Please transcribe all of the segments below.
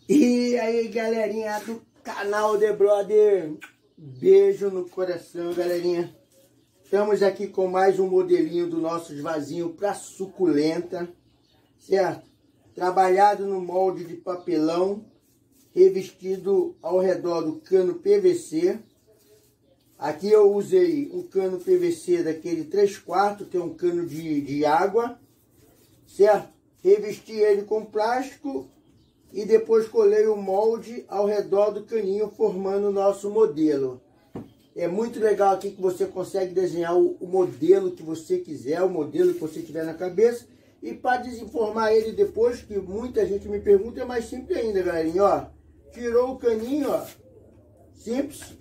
E aí, galerinha do canal The Brother, beijo no coração, galerinha. Estamos aqui com mais um modelinho do nosso vasinho para suculenta, certo? Trabalhado no molde de papelão, revestido ao redor do cano PVC. Aqui eu usei um cano PVC daquele 3/4, que é um cano de água, certo? Revesti ele com plástico e depois colei o molde ao redor do caninho, formando o nosso modelo. É muito legal aqui que você consegue desenhar o modelo que você quiser, o modelo que você tiver na cabeça. E para desenformar ele depois, que muita gente me pergunta, é mais simples ainda, galerinha, ó. Tirou o caninho, ó, simples.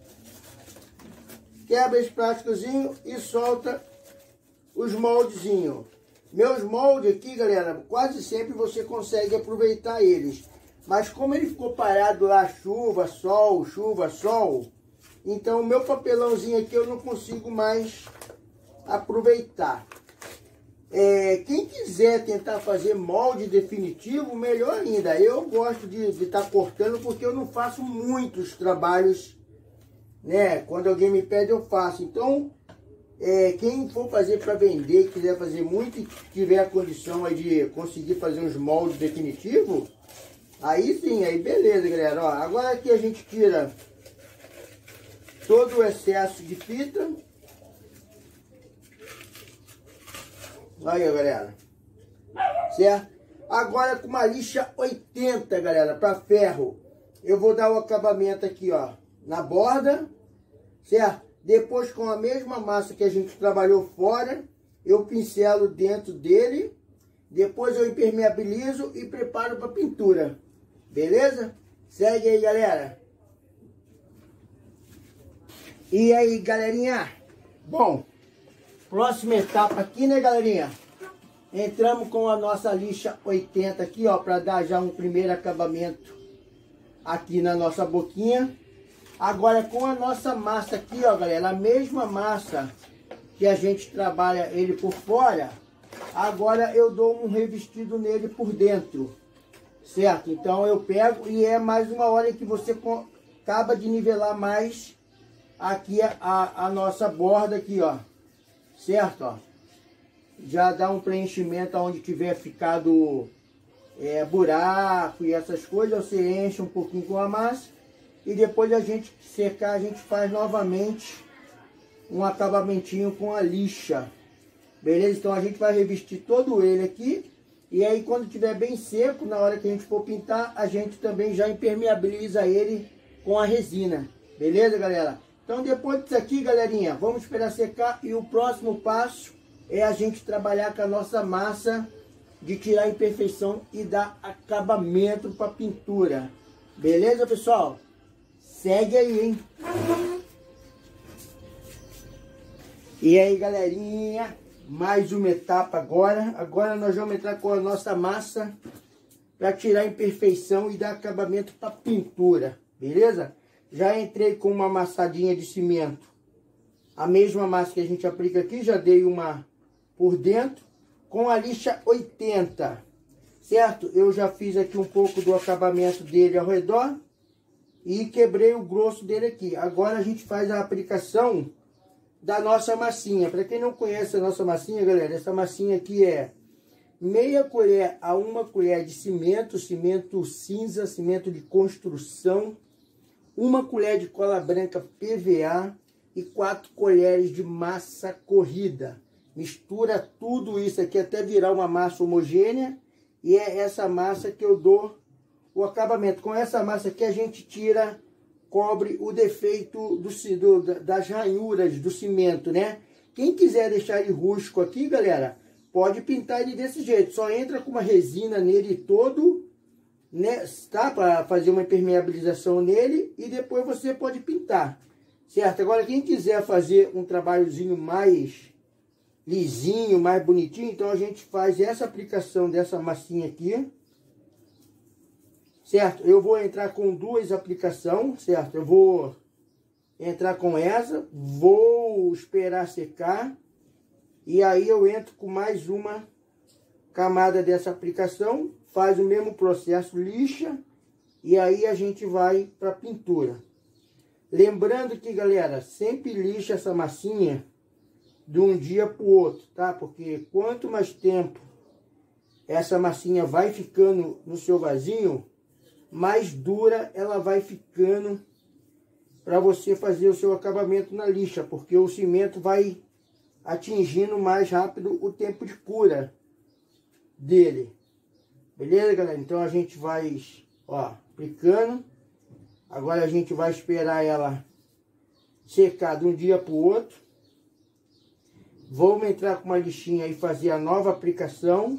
Quebra esse plásticozinho e solta os moldezinhos. Meus moldes aqui, galera, quase sempre você consegue aproveitar eles. Mas como ele ficou parado lá, chuva, sol, então o meu papelãozinho aqui eu não consigo mais aproveitar. Quem quiser tentar fazer molde definitivo, melhor ainda. Eu gosto de estar cortando porque eu não faço muitos trabalhos, né? Quando alguém me pede, eu faço. Então, quem for fazer para vender, quiser fazer muito e tiver a condição aí de conseguir fazer uns moldes definitivos, aí sim, aí beleza, galera. Ó, agora aqui a gente tira todo o excesso de fita. Aí, galera. Certo? Agora com uma lixa 80, galera, para ferro, eu vou dar o acabamento aqui, ó, na borda, certo? Depois, com a mesma massa que a gente trabalhou fora, eu pincelo dentro dele. Depois eu impermeabilizo e preparo para pintura. Beleza? Segue aí, galera. E aí, galerinha? Bom, próxima etapa aqui, né, galerinha? Entramos com a nossa lixa 80 aqui, ó, para dar já um primeiro acabamento aqui na nossa boquinha. Agora com a nossa massa aqui, ó, galera, a mesma massa que a gente trabalha ele por fora, agora eu dou um revestido nele por dentro, certo? Então eu pego e é mais uma hora que você acaba de nivelar mais aqui a nossa borda aqui, ó, certo? Ó, já dá um preenchimento onde tiver ficado buraco e essas coisas, você enche um pouquinho com a massa. E depois a gente secar, a gente faz novamente um acabamentinho com a lixa. Beleza? Então a gente vai revestir todo ele aqui. E aí quando tiver bem seco, na hora que a gente for pintar, a gente também já impermeabiliza ele com a resina. Beleza, galera? Então depois disso aqui, galerinha, vamos esperar secar. E o próximo passo é a gente trabalhar com a nossa massa de tirar a imperfeição e dar acabamento para a pintura. Beleza, pessoal? Segue aí, hein? E aí, galerinha, mais uma etapa agora. Agora nós vamos entrar com a nossa massa para tirar a imperfeição e dar acabamento para pintura, beleza? Já entrei com uma amassadinha de cimento. A mesma massa que a gente aplica aqui, já dei uma por dentro. Com a lixa 80, certo? Eu já fiz aqui um pouco do acabamento dele ao redor. E quebrei o grosso dele aqui. Agora a gente faz a aplicação da nossa massinha. Para quem não conhece a nossa massinha, galera, essa massinha aqui é meia colher a 1 colher de cimento, cimento cinza, cimento de construção, 1 colher de cola branca PVA e 4 colheres de massa corrida. Mistura tudo isso aqui até virar uma massa homogênea e é essa massa que eu dou o acabamento. Com essa massa aqui a gente cobre o defeito das ranhuras do cimento, né? Quem quiser deixar ele rústico aqui, galera, pode pintar ele desse jeito. Só entra com uma resina nele todo, né? Tá? Para fazer uma impermeabilização nele e depois você pode pintar, certo? Agora quem quiser fazer um trabalhozinho mais lisinho, mais bonitinho, então a gente faz essa aplicação dessa massinha aqui. Certo? Eu vou entrar com 2 aplicações, certo? Eu vou entrar com essa, vou esperar secar e aí eu entro com mais uma camada dessa aplicação, faz o mesmo processo, lixa E aí a gente vai para a pintura. Lembrando que, galera, sempre lixa essa massinha de um dia para o outro, tá? Porque quanto mais tempo essa massinha vai ficando no seu vasinho, mais dura ela vai ficando para você fazer o seu acabamento na lixa, porque o cimento vai atingindo mais rápido o tempo de cura dele. Beleza, galera? Então a gente vai, ó, aplicando. Agora a gente vai esperar ela secar de um dia para o outro. Vamos entrar com uma lixinha e fazer a nova aplicação.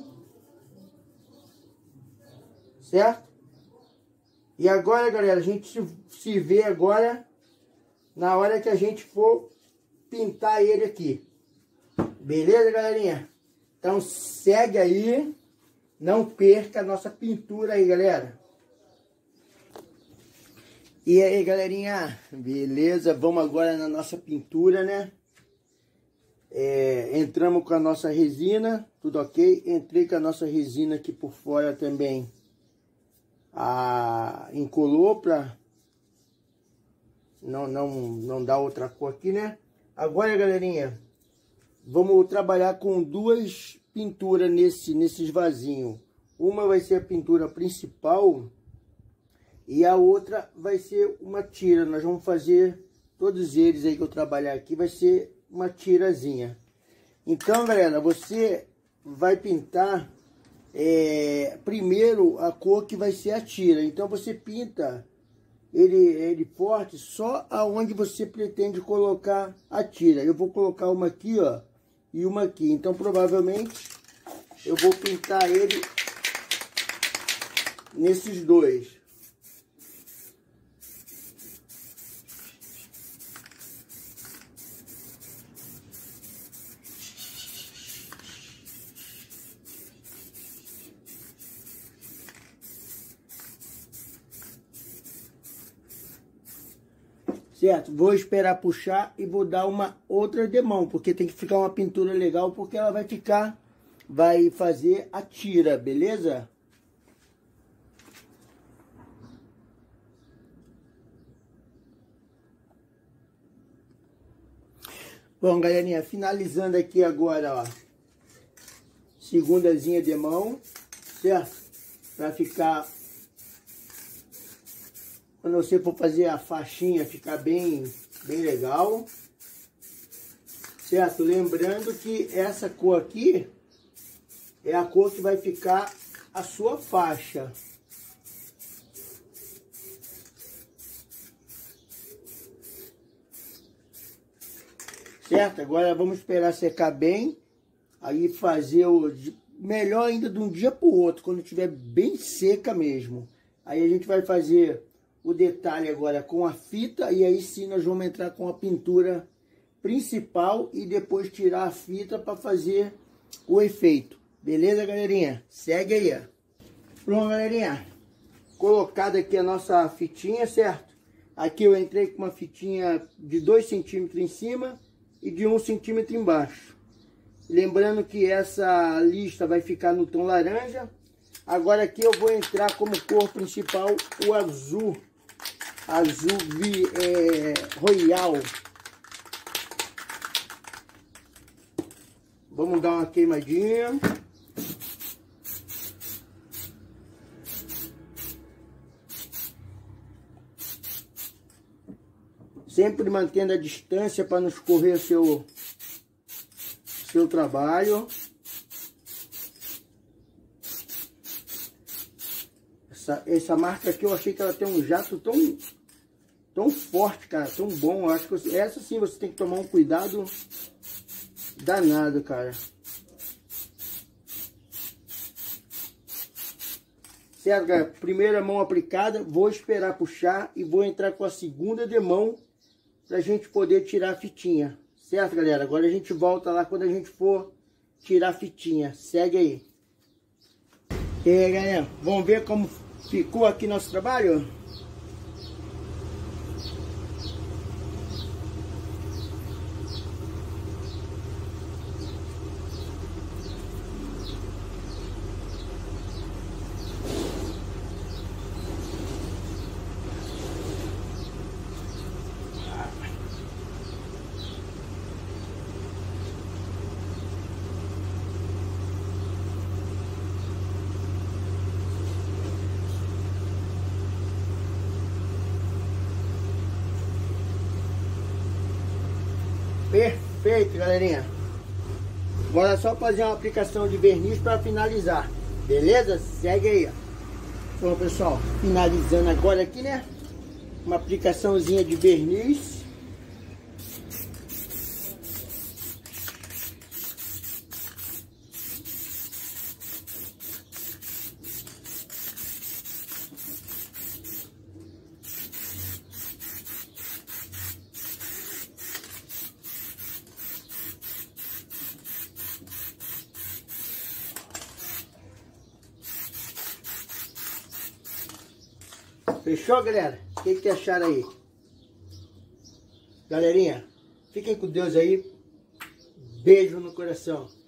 Certo? E agora, galera, a gente se vê agora na hora que a gente for pintar ele aqui. Beleza, galerinha? Então segue aí. Não perca a nossa pintura aí, galera. E aí, galerinha? Beleza? Vamos agora na nossa pintura, né? Entramos com a nossa resina, tudo ok? Entrei com a nossa resina aqui por fora também. Incolor para não dar outra cor aqui, né? Agora, galerinha, vamos trabalhar com duas pinturas nesses vasinhos. Uma vai ser a pintura principal e a outra vai ser uma tira. Nós vamos fazer todos eles aí que eu trabalhar aqui, vai ser uma tirazinha. Então, galera, você vai pintar primeiro a cor que vai ser a tira. Então você pinta ele forte só aonde você pretende colocar a tira. Eu vou colocar uma aqui, ó, e uma aqui. Então provavelmente eu vou pintar ele nesses dois. Certo? Vou esperar puxar e vou dar uma outra demão, porque tem que ficar uma pintura legal, porque ela vai fazer a tira, beleza? Bom, galerinha, finalizando aqui agora, ó, segundazinha de mão, certo? Para ficar, quando você for fazer a faixinha, ficar bem legal, certo? Lembrando que essa cor aqui é a cor que vai ficar a sua faixa. Certo? Agora vamos esperar secar bem, aí fazer melhor ainda de um dia para o outro, quando estiver bem seca mesmo. Aí a gente vai fazer o detalhe agora com a fita, e aí sim nós vamos entrar com a pintura principal e depois tirar a fita para fazer o efeito. Beleza, galerinha? Segue aí, ó. Pronto, galerinha. Colocada aqui a nossa fitinha, certo? Aqui eu entrei com uma fitinha de 2 centímetros em cima e de 1 centímetro embaixo. Lembrando que essa lista vai ficar no tom laranja. Agora aqui eu vou entrar como cor principal o azul. Azul royal. Vamos dar uma queimadinha. Sempre mantendo a distância para não escorrer seu trabalho. Essa marca aqui eu achei que ela tem um jato tão forte, cara, tão bom. Eu acho que essa sim você tem que tomar um cuidado danado, cara. Certo, galera? Primeira mão aplicada, vou esperar puxar e vou entrar com a segunda demão pra gente poder tirar a fitinha. Certo, galera? Agora a gente volta lá quando a gente for tirar a fitinha. Segue aí. E aí, galera, vamos ver como ficou aqui nosso trabalho? Perfeito, galerinha. Agora é só fazer uma aplicação de verniz para finalizar. Beleza? Segue aí, ó. Bom, pessoal, finalizando agora aqui, né? Uma aplicaçãozinha de verniz. Fechou, galera? O que acharam aí? Galerinha, fiquem com Deus aí. Beijo no coração.